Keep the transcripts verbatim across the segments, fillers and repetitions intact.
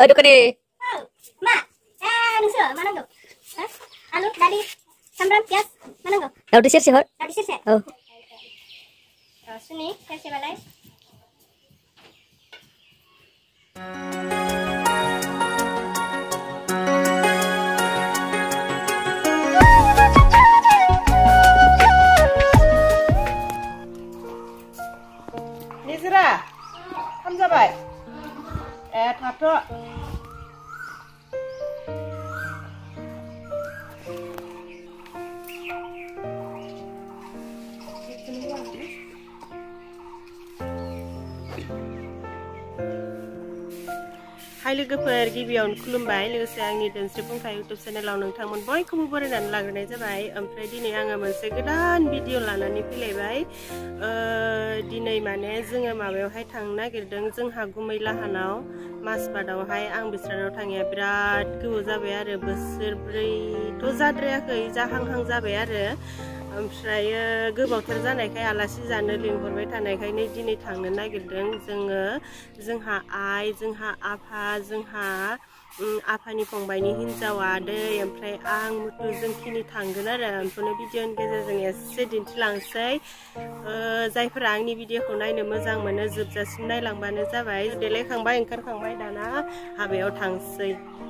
ờ được cái đi mà à đừng sửa mà năng được alo dari samram pias mà năng được đâu đi xét xe hết dari xét xe ừ rồi sini saya saya balai Nisra, tham gia bài. Eh, thật đó. Hai लोगोफोर गिबियावनो खुलुमबाय लोगोसे आंनि दोनस्रि फंफाय YouTube चेनेलाव नोंथांमोन बयखौबो बरायनानै लाग्रोनाय जाबाय ओमफ्राय दिनै आङो मोनसे गोदान भिडिअ लानानै फैलायबाय दिनै माने जोङो माबायावहाय थांनो नागिरदों जोंहा गुमैलाहानाव मासबादावहाय आं बिस्रानाव थाङिया बिराद गोबाव जाबाय आरो बोसोरब्रैथ' जाद्रायाखै जाहांहां जाबाय आरो ओमफ्राय गोबावथार जानायखाय आलासि जानो लिंहरबाय थानायखायनो दिनै थांनो नागिरदों जोङो जोंहा आइ जोंहा आफा जोंहा आफानि फंबायनि हिन्जाव आदै ओमफ्राय आं मुथु जोंखिनि थांगोन आरो ओमफ्राय भिडिअनि गेजेरजों एसे दिन्थिलांसै जायफोरा आंनि भिडिअखौ नायनो मोजां मोनो जोबजासिम नायलांबानो जाबाय देलायखांबाय ओंखारखांबाय दाना हाबायाव थांसै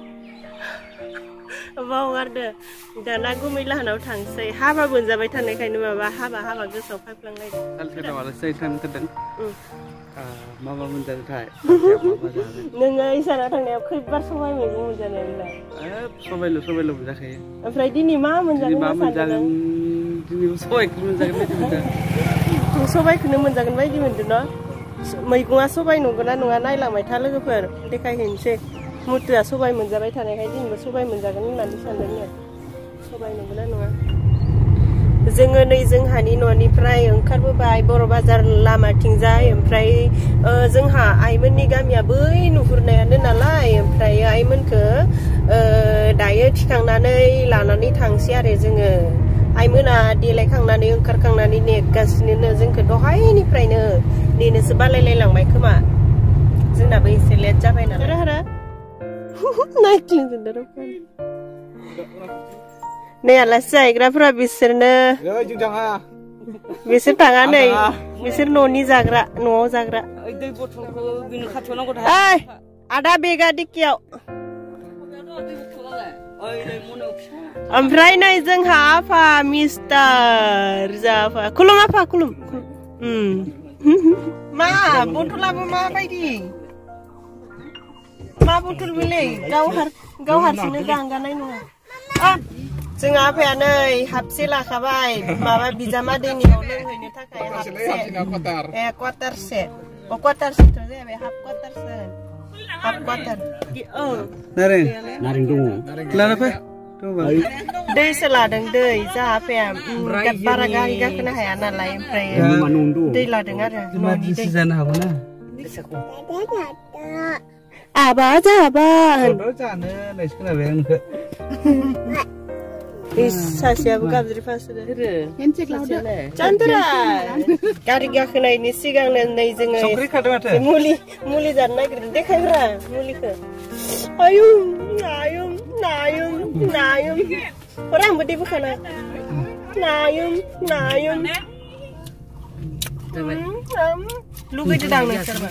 बावगारदो दाना गुमैलाहानाव थांसै हाबा मोनजाबाय थानायखायनो माबा हाबा हाबा गोसोआव फायफ्लांलायदों माबा मोनजादोंथाय नोङो इसानाव थांनायाव खैबार सबाय मैगं मोनजानाय नोंलाय सबायल' सबायल' मोनजाखायो ओमफ्राय दिनै मा मोनजागोन मा मोनजागोन दिनै सबायखौनो मोनजागोन बायदि मोनदों सबायखौनो मोनजागोन बायदि मोनदों न' मैगङा सबाय नंगौना नङा नायलांबाय था लोगोफोर देखायहैनोसै मुथुआ सबाय मोनजाबाय थानायखाय दिनैबो सबाय मोनजागोन होननानै सानदों सबाय नंगौना नङा जोङो नै जोंहानि न'निफ्राय ओंखारबोबाय बर' बाजार लामाथिंजाय ओमफ्राय जोंहा आइमोननि गामिया बै नुहुरनायानो नालाय ओमफ्राय आइमोनखौ दायो थिखांनानै लानानै थांसै आरो जोङो आइमोना देलायखांनानै ओंखारखांनानै नेगासिनो जोंखौ दहायनिफ्रायनो नेनोसो बालायलायलांबाय खोमा जोंनाबो एसे लेट जाबाय नालाय हरा नायख्लिंजोबदों नै आलासि जाहैग्राफोरा बिसोरनो बिसोर थाङा नै बिसोर न'नि जाग्रा न'आव जाग्रा ओइ आदा बेगा दिकियाव ओमफ्राय नै जोंहा आफा मिस्टार जाफा खुलुम आफा खुलुम मा बथलाबो माबायदि मा बथल बेलाय गाव गाव हारसिंनो गांगानाय नङा जों आफाया नै हाबसे लाखाबाय माबा बिजामादैनियाव लोंहैनो थाखाय हाबसे ए क्वार्टारसे अ क्वार्टारसेथ' जाबाय हाफ क्वार्टारसो हाफ क्वार्टार औ नारें नारें दङ लाना फै दैसो लादों दै जा आफाया बारा गारि गाखोनो हाया नालाय ओमफ्राय दै लादों आरो न'नि दै जानो हागौ ना आबा जाबा जानो नायसो खोनाबाय आं नोंखौ सासेयाबो गाबज्रि फासोदो चान्दरा गारि गाखोनायनि सिगांनो नै जोङो मुलि मुलि जानो नागिरदों देखायब्रा मुलिखौ आयु नायुम नायुम नायुम हर आंबो दै बोखाना नायुम नायुम लुगैदो दां नोंसोरबा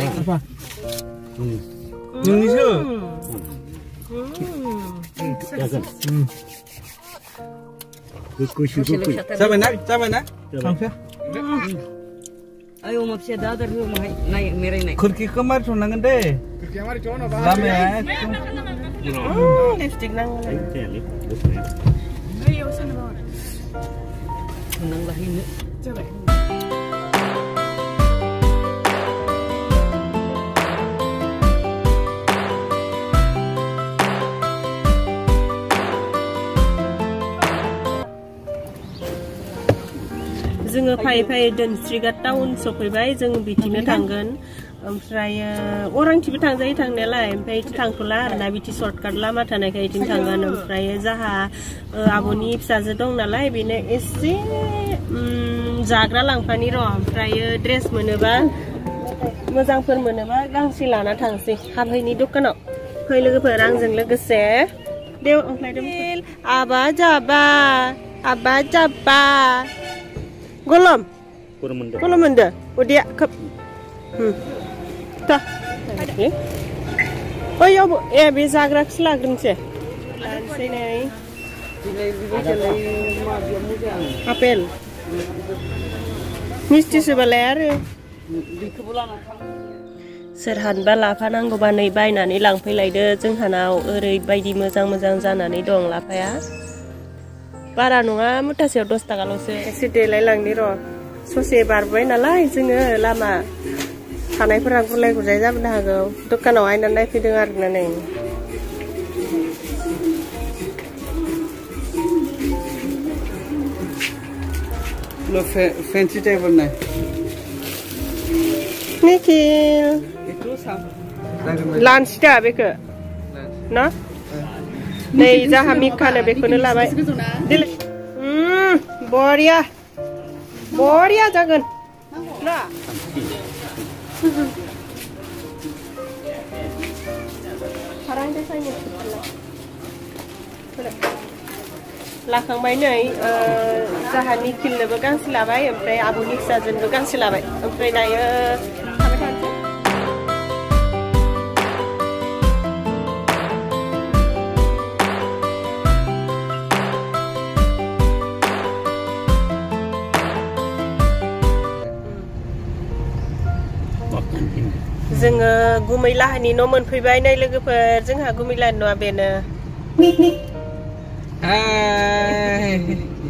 नोंनिसो जाबाय ना जाबाय ना थांसै ayo mau bisa dah dari rumah naik merah naik खोरखिखौ मारिथ'नांगोन दे लामाया लिपस्टिक नांगौ nanglah ini जाबाय जोङो फायै फायै दोनस्रिगा टाउन सफैबाय जों बिथिंनो थांगोन ओमफ्राय अरांथिबो थांजायो थांनायालाय ओमफ्राय थांथ'ला आरोना बिथि सर्टकाट लामा थानायखाय इथिं थांगोन ओमफ्राय जाहा आब'नि फिसाजो दं नालाय बेनो एसे जाग्रा लांफानि र' ओमफ्राय ड्रेस मोनोबा मोजांफोर मोनोबा गांसे लाना थांसै हाबहैनि दखानाव फै लोगोफोर आंजों लोगोसे देव अंख्लायदों आबा जाबा आबा जाबा गलम गलम मोनदो उदैया खोब ता ओयाव ए बे जाग्राखौसो लाग्रोनोसै लानोसै नै आपेल मिस्टि सोबालाय आरो सोरहानबा लाफानांगौबा नै बायनानै लांफैलायदो जोंहानाव ओरैबायदि मोजां मोजां जानानै दं लाफाया बारा नङा मुथासेयाव दस थाखाल'सो एसे देलायलांनि र' ससे बारबाय नालाय जोङो लामा थानायफोरा गुलाय गुजाय जाबोनो हागौ दखानाव आयनानै नायफैदों आरोना नै Lo fancy table na. Nikhil. Itu sama. Lunch dah beka. Na? Nei jaha mikha na beko na labai. Dil. Hmm, boria. Boria jagan. Na. Harang desa ini. लाखांबाय नै जाहा निखिलनोबो गांसे लाबाय ओमफ्राय आब'नि फिसाजोनबो गांसे लाबाय ओमफ्राय दायो थाबाय थानोसै जोङो गुमैलाहानि न' मोनफैबाय नै लोगोफोर जोंहा गुमैलाहानि न'आ बेनो Hai.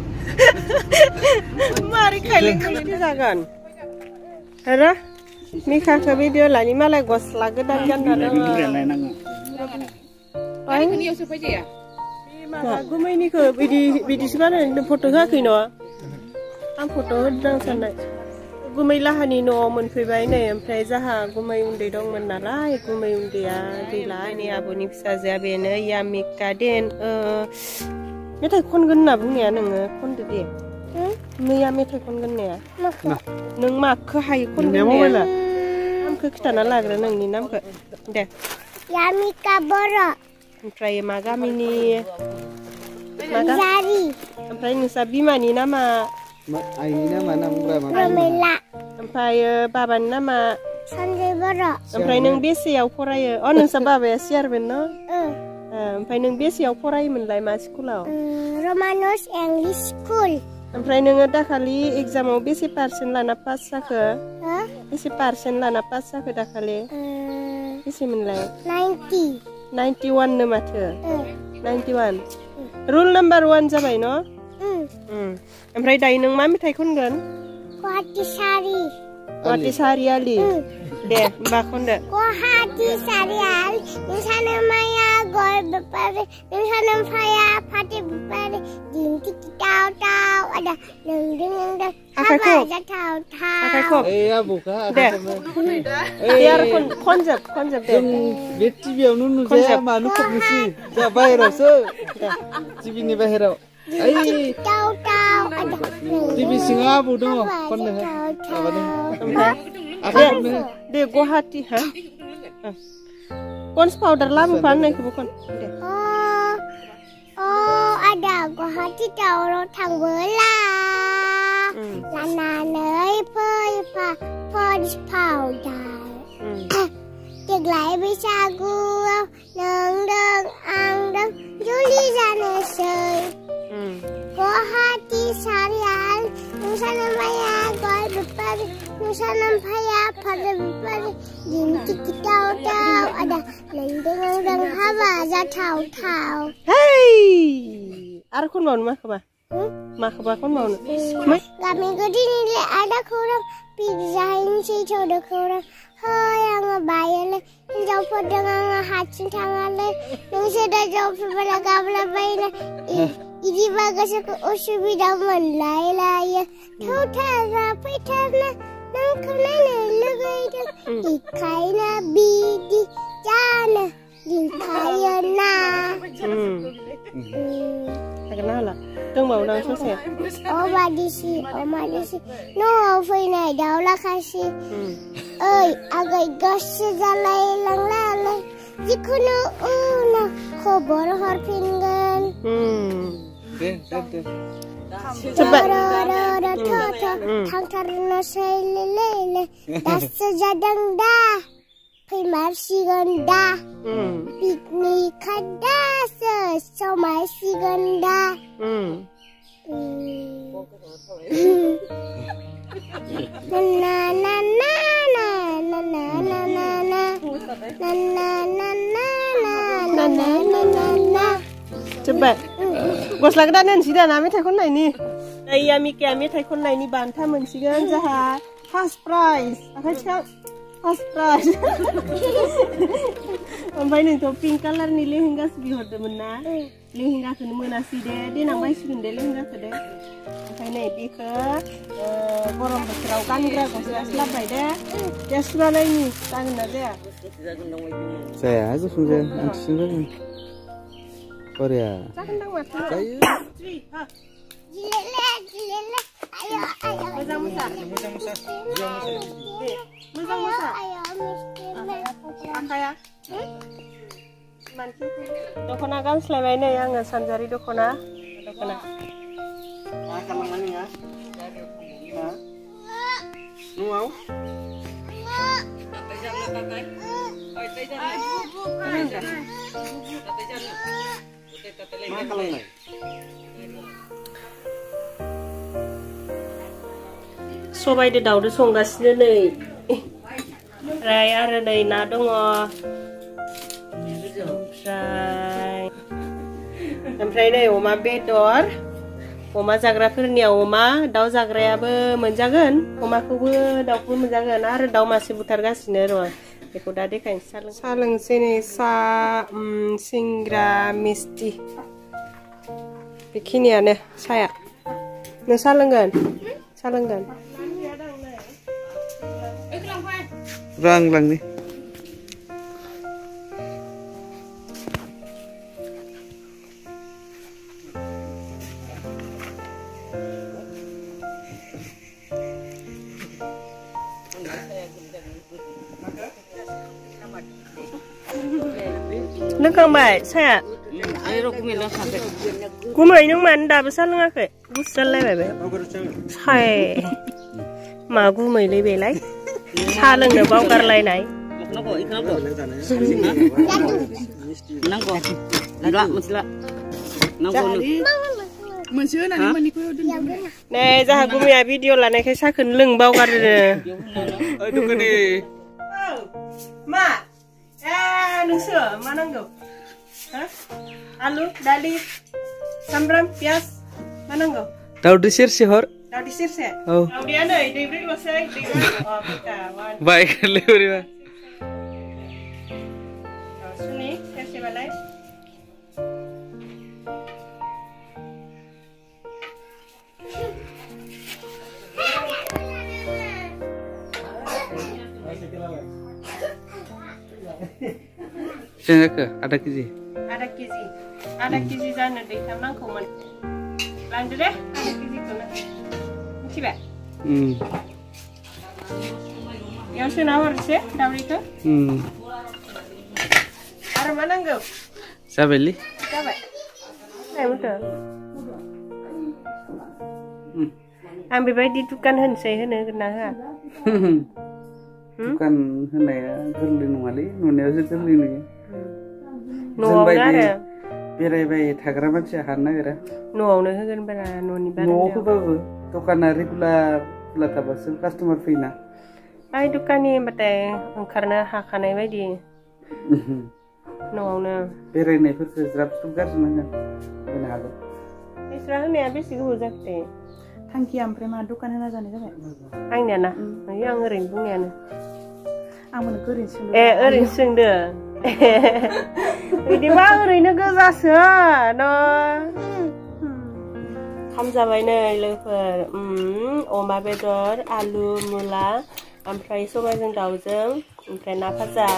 Mari kalian kalian jagan. Hera, Mika ke video lagi malah gos lagi dan kan ada. Ay, ini siapa aja ya? Aku main ini ke video video sekarang ada foto kah kino? Am foto sedang sana. Gumailahan ini no menfirbai nih, omprai jaha gumai undi dong menalai, gumai undi ya gila ini abu nih bisa jadi ya Mika den. Metai kon gan na bunya nang kon de de meya metai kon gan ne nang ma kho hai kon gan ne am kho kitana lagra nang ni nam kho de ya Mika boro omprai magamini magari omprai nusa bimani nama Ai nama nama berapa? Romela omprai baba nama Sanjay boro omprai nang besiau farayo oh nang sa baba ya siar benno eh omprai nang besiau farayomonलाय मा स्कुलाव Romanos English School. ओमफ्राय नोङो दाखालि एगजामाव बेसे percent लाना pass जाखो Hah? बेसे percent लाना पास जाखो दाखालि बेसेमोनलाय ninety. नाइन्टि वान नो माथो Eh. Ninety one rule number one जाबाय न Hmm. ओमफ्राय दायो नों मा मेथाइ खनगोन Kohati Sari. गुवाहाटी सारियालि दे होमबा खनदो Kohati Sarial. Insana Maya Gol Bepare. Insana Faya Pati Bepare. Dinti Tau Tau. Ada Neng Deng Deng. Akai Apa kop. aja Tau आखाइ Tau. खब Eh buka. दे दे आरो खन खनजोब खनजोब दे Bed T V anu nu saya manu kok mesti. Saya bayar so. T V ni bayar. Ai Tau Tau. Ada T V singa bu dong. Kon deh. Apa nih? ओमफ्राय Apa nih? दे गुवाहाटी हा puns powder लाबोफा होननायखौबो खन दे Oh. Oh, ada Kohati Tau Tangbola. Lananay pa polish powder. Tiglay bisagu nang dang ang dang Juli janesay. Kohati Sarial Nusa Maya Gol Bepare Nusa Maya Pati Bepare Dinti Tau Tau ada Neng Deng Deng Haba aja Tau Tau. Hei आरो खन मावनो माखोबा माखोबा खन मावनो Kami kedini le ada kurang pizza ini sih coba kurang. Hai yang bayar le, jauh pada nggak hacin tangan le, yang sudah jauh pada kabel bayar. Ini bagus aku usul bidang menlai lah ya. Tahu tak apa itu na, nang kemana lagi itu? Ikai na bidi jana, ikai na. Kenal lah, tunggu mau nang sosial. Oh madisi, oh madisi. No, fai na daw lah kasih. Ơi, agay gas jalay lang lalay. जिखुनु उनाव खबर हरफिनगोन दे दे दे थांथारनोसै लेले दासो जादों दा फैमारसिगोन दा picnic दासो समायसिगोन दा ना ना ना ना ना ना ना ना ना na na na na na na na na coba gosla godaन होनसै दाना मेथाइ खननायनि दाइया मिकाया मेथाइ खननायनि बान्था मोनसिगोन जोंहा फार्स्ट प्राइज आखाइ थिखां फार्स्ट प्राइज ओमफ्राय नोंथ' पिंक कालारनि लेहेंगासो बिहरदोंमोन ना लेहेंगाखौनो मोनासै दे देनां बायसिगोन दे लेहेंगाखौ दे ओमफ्राय नै बेखौ गरम बोथोराव गानग्रा गस्लासो लाबोबाय दे दे सुनानैनि जागोन ना जाया जाया जिखुनु जाया आं थिसुन जागोन बरिया जागोनदां माथो जायो जिलेले जिलेले ayo ayo मोजां मोसा मोजां मोसा मोजां मोसा ayo miskin आखाया दख'ना गानस्लायबाय नै आङो सानजारि दख'ना दख'ना मा खालामनानै नोङा न'आव मा खालामनाय सबायदो दाउदो संगासिनो नै ओमफ्राय आरो नै ना दङ ओमफ्राय ओमफ्राय नै अमा बेदर अमा जाग्राफोरनिया अमा दाउ जाग्रायाबो मोनजागोन अमाखौबो दाउखौबो मोनजागोन आरो दाउ मासे बुथारगासिनो र' बेखौ दा देखायनोसै सा लोंसै नै सा सिंग्रा मिस्टि बेखिनियानो साया नों सा लोंगोन सा लोंगोन रां लांनि लोंखांबाय साया गुमै नों मानो दाबो सा लोङाखै गुसु जालायबाय बे साय मा गुमैलै बेलाय सा लोंनो बावगारलायनाय नै जाहा गुमैया भिडिअ लानायखाय साखौनो लों बावगारो मा ए नोंसो मा नांगौ आलु दालि सामब्राम पियाज मा नांगौ दाउदै सेरसे हर दाउदै सेरसे औ दाउदैया नै दैब्रैल'सै बाय गोरलै बोरैबा सुनि सेरसेबालाय Jangan ke ada keji. Ada keji, ada keji jangan deh, tamang kuman. Lanjut deh, ada keji tu nak. Ciba. Hmm. Yang senawar sih, dawri tu. Hmm. Ada mana enggak? Sabeli. Siapa? Eh betul. Hmm. Ambil bayi di dukan hensai hene kena ha. Dukan hene ya, gerli nungali, nunia sih gerli nih. न'आवनो आरो बेरायबाय थाग्रा मानसिया हानो नागिरा न'आवनो होगोन बारा न'नि बारा न'आव होबाबो दखाना रेगुलार खुला थाबासो कास्टमार फैयोना बाय दखाननि होनबाथाय ओंखारनो हाखानाय बायदि न'आवनो बेरायनायफोरखौ ज्राब ज्रुब गारजोबनांगोन होनो हागौ बिस्रा होनाया बेसे गोबाव जाखो थांखिया ओमफ्राय मा दखान होना जानाय जाबाय आंनिया ना आं ओरैनो बुंनायानो आंबो नोंखौ ओरैनो सोंदों ए ओरैनो सोंदो बिदिबा ओरैनो गोजासो न' खाम जाबाय नै लोगोफोर अमा बेदर आलु मुला ओमफ्राय सबायजों दाउजों ओमफ्राय ना भाजा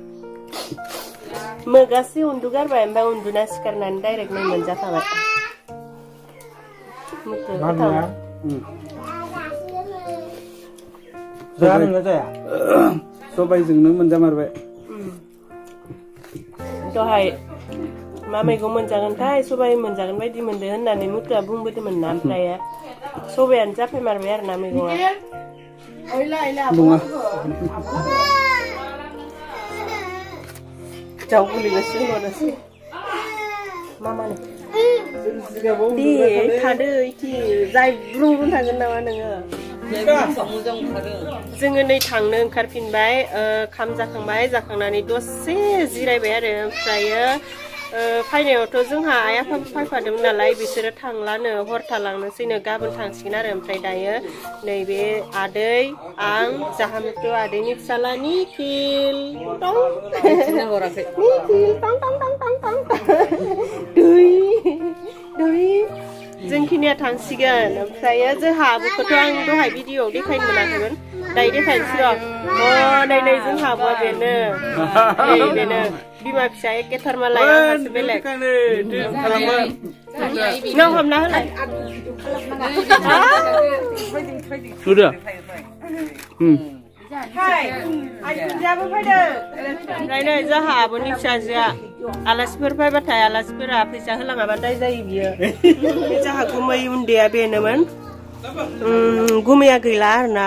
मोगासि उन्दुगारबाय ओमफ्राय उन्दुना सिखारनानै डाइरेक्ट नै मोनजाखाबाय सबायजोंनो मोनजामारबाय दहाय मा मैगं मोनजागोनथाय सबाय मोनजागोन बायदि मोनदो होननानै मुथुआ बुंबोदोंमोन ना ओमफ्राय सबायानो जाफैमारबाय आरो ना मैगङा जाव गोलैगासिनो हरनोसै मामानो दे थादो इथि जाय ब्रुं ब्रुं थांगोन नामा नोङो जोङो नै थांनो ओंखारफिनबाय खाम जाखांबाय जाखांनानै दसे जिरायबाय आरो ओमफ्रायो फायनायावथ' जोंहा आइ आफाबो फैफादोंमोन नालाय बिसोरो थांलानो हर थालांनोसैनो गाबोन थांसिगोन आरो ओमफ्राय दायो नैबे आदै आं जाहामुथु आदैनि फिसाला निखिल टं निखिल टं टं टं टं टं दुइ दुइ जोंखिनिया थांसिगोन ओमफ्रायो जोंहा आब'खौथ' आं दहाय भिडिअ'आव देखायनो मोनाखैमोन दायो देखायनोसै र' अ नै नै जोंहा आब'आ बेनो नै बेनो बिमा फिसा एखेथार मालाय आंहासो बेलेग नों हमना होलाय नुदो हाय आइखुनजाबो फैदों ओमफ्राय नै जोंहा आब'नि फिसाजोआ आलासिफोर फैबाथाय आलासिफोरा फैसा होलाङाबा दाय जायो बियो बे जोंहा गुमै उन्दैया बेनोमोन गुमैया गैला आरोना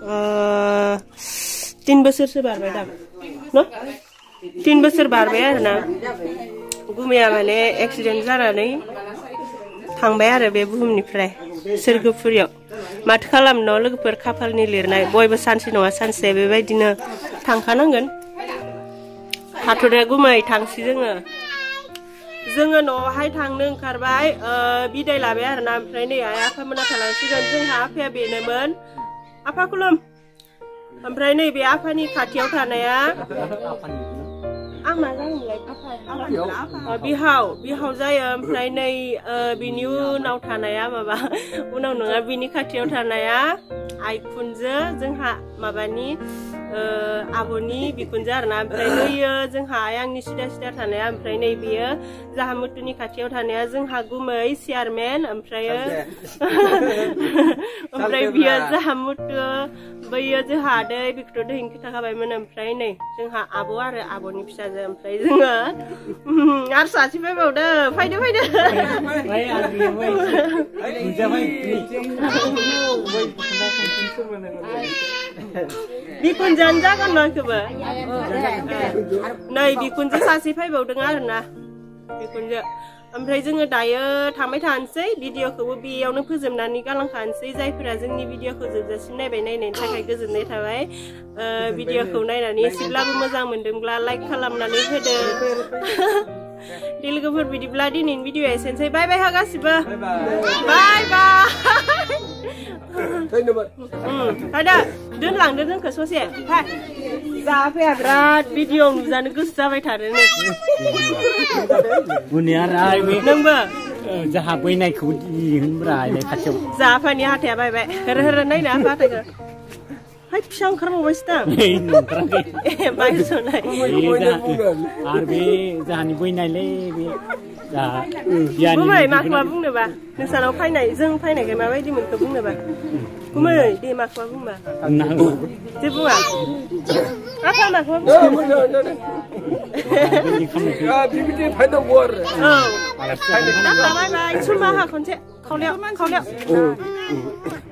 तिन बोसोरसो बारबाय दा न तिन बोसोर बारबाय आरोना गुमैया माने एक्सिडेन्ट जानानै थांबाय आरो बे बुहुमनिफ्राय सोरगोफुरियाव माथो खालामनो लोगोफोर खाफालनि लिरनाय बयबो सानसे नङा सानसे बेबायदिनो थांखानांगोन थाथ'दो गुमै थांसै जोङो जोङो न'आवहाय थांनो ओंखारबाय बिदाय लाबाय आरोना ओमफ्राय नै आइ आफामोना थालांसिगोन जोंहा आफाया बेनोमोन आफा खुलुम ओमफ्राय नै बे आफानि खाथियाव थानाया आं मा जायोमोनलाय बिहाव बिहाव जायो ओमफ्राय नै बिनि उनाव थानाया माबा उनाव नङा बिनि खाथियाव थानाया आइखुनजो जोंहा माबानि आब'नि बिखुनजो आरोना ओमफ्राय नैयो जोंहा आइ आंनि सिदा सिदा थानाया ओमफ्राय नै बियो जाहा मुथुनि खाथियाव थानाया जोंहा गुमै चेयारमेन ओमफ्रायो ओमफ्राय बियो जाहा मुथु बैयो जोंहा आदै बेखौथ' दहायनो खिन्थाखाबायमोन ओमफ्राय नै जोंहा आब' आरो आब'नि फिसाजो ओमफ्राय जोङो आरो सासे फैबावदो फैदो फैदो बिखुनजोआनो जागोन न' इखौबो नै बिखुनजो सासे फैबावदों आरोना बिखुनजो ओमफ्राय जोङो दायो थांबाय थानोसै भिडिअखौबो बेयावनो फोजोबनानै गालांखानोसै जायफोरा जोंनि भिडिअखौ जोबजासिम नायबाय नायनायनि थाखाय गोजोननाय थाबाय भिडिअखौ नायनानै एसेब्लाबो मोजां मोनदोंब्ला लाइक खालामनानै होदो दे लोगोफोर बिदिब्ला दिनैनि भिडिअआ एसेनोसै बाय बाय हा गासिबो बाय बाय फायदा दोनलांदो जोंखौ ससे फाय जाफैया बिराद भिडिअ नुजानो गोसो जाबाय थादो नै नोंबो जाहा बैनायखौ होनब्रा खाथियाव जाफानि हाथाया बायबाय होर होर नायनो आफा हाथायखौ हाय फिसा ओंखारबावबायसो दां बायस'नाय आरो बे जाहानि बैनायलै बे गुमै माखौबा बुंनोबा नोंसानाव फैनाय जों फैनायखाय माबायदि मोनखो बुंनोबा गुमै दे माखौबा बुंबा जे बुङा आफा माखौबा औ बाय बाय सुरमा हा खनसे खावलायाव खावलायाव